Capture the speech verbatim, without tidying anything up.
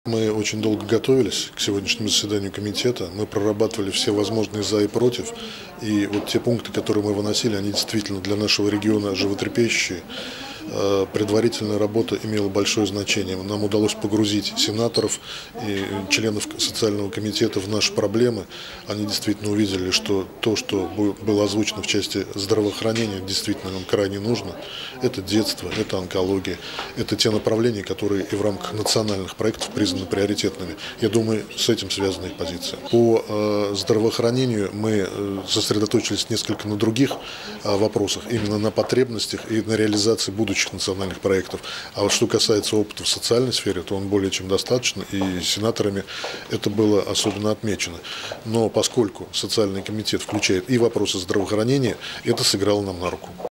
Мы очень долго готовились к сегодняшнему заседанию комитета. Мы прорабатывали все возможные «за» и «против». И вот те пункты, которые мы выносили, они действительно для нашего региона животрепещущие. Э, Предварительная работа имела большое значение. Нам удалось погрузить сенаторов и членов социального комитета в наши проблемы. Они действительно увидели, что то, что было озвучено в части здравоохранения, действительно нам крайне нужно. Это детство, это онкология, это те направления, которые и в рамках национальных проектов признаны приоритетными. Я думаю, с этим связана их позиция. По э, здравоохранению мы э, сосредоточились несколько на других э, вопросах, именно на потребностях и на реализации будущих национальных проектов. А вот что касается опыта в социальной сфере, то он более чем достаточно, и сенаторами это было особенно отмечено. Но поскольку социальный комитет включает и вопросы здравоохранения, это сыграло нам на руку.